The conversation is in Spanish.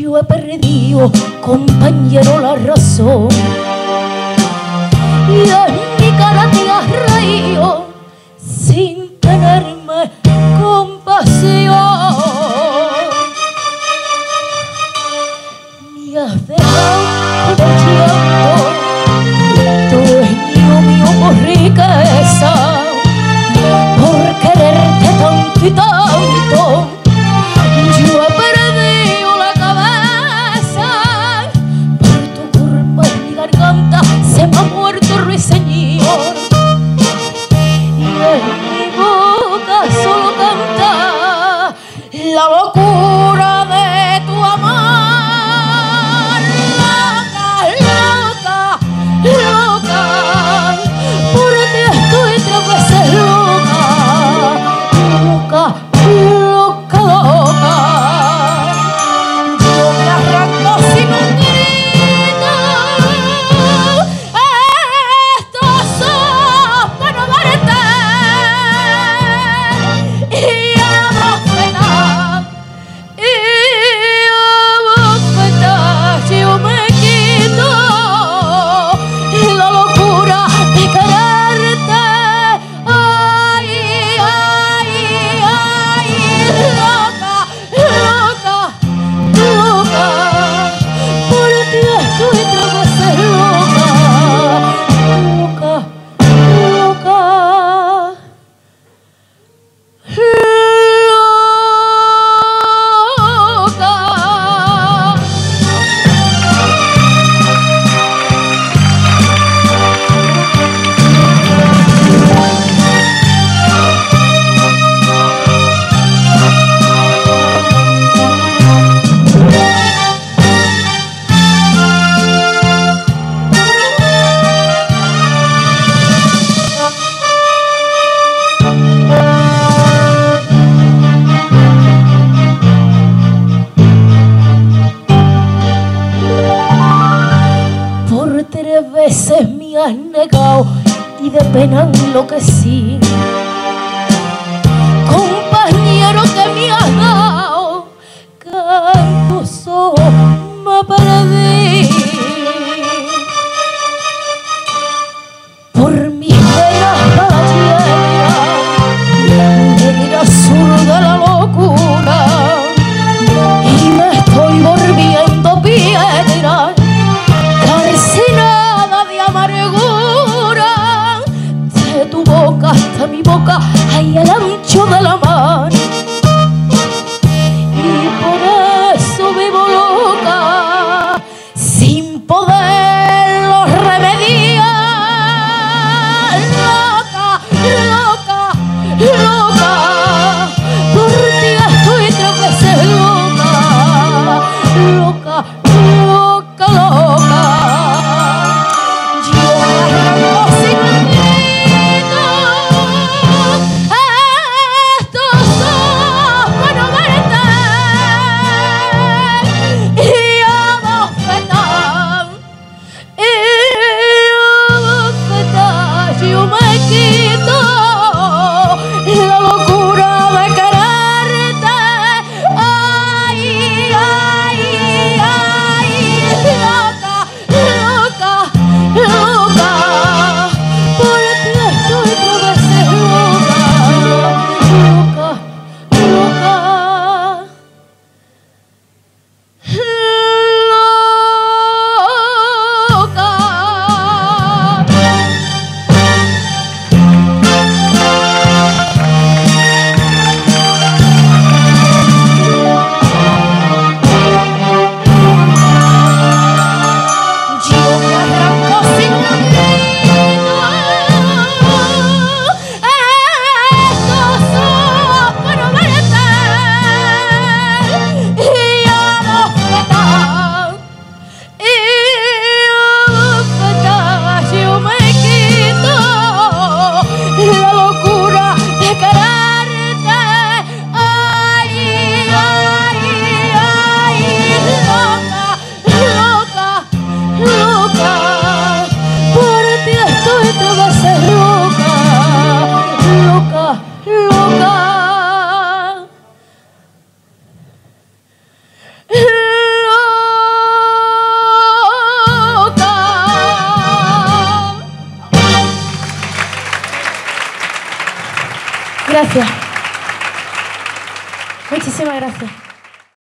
Yo he perdido, compañero, la razón, y en mi cara te has reído sin tenerme compasión. Me has dejado con el tiempo, dueño mío por riqueza, por quererte tanto y tanto. Yo he perdido la cabeza, por tu culpa en mi garganta se me ha muerto el ruiseñor, y en mi boca solo canta la locura de tu amor. Loca, loca, loca, por ti estoy 3 veces loca, loca, loca, loca. Yo me arranco sin un grito estos ojos para no verte, y a bofetar, yo me quito la locura de quererte. Ay, ay, ay, loca, loca, loca, por ti estoy 3 veces loca, loca, loca, loca. Por 3 veces me has negado y de pena enloquecí. Compañero que me has dado, que en tus ojos me perdí. Por mis venas ballenas, negra azul de la locura, y me estoy volviendo piedra, calcinada de amargura. De tu boca hasta mi boca hay el ancho de la mar, y por eso vivo loca sin poderlo remediar. Loca, loca, loca, por ti estoy 3 veces loca, loca, loca, loca. Yo me arranco sin un grito estos ojos para no verte, y a bofetar, yo me quito la locura de quererte. Ay, ay, ay, loca, loca, loca, por ti estoy 3 veces loca, loca, loca, loca. Yo me arranco sin un grito estos ojos para no verte, y a bofetar, yo me quito la locura de quererte. Ay, ay, ay, loca, loca, loca, por ti estoy 3 veces loca, loca, loca, loca. gracias. Muchísimas gracias.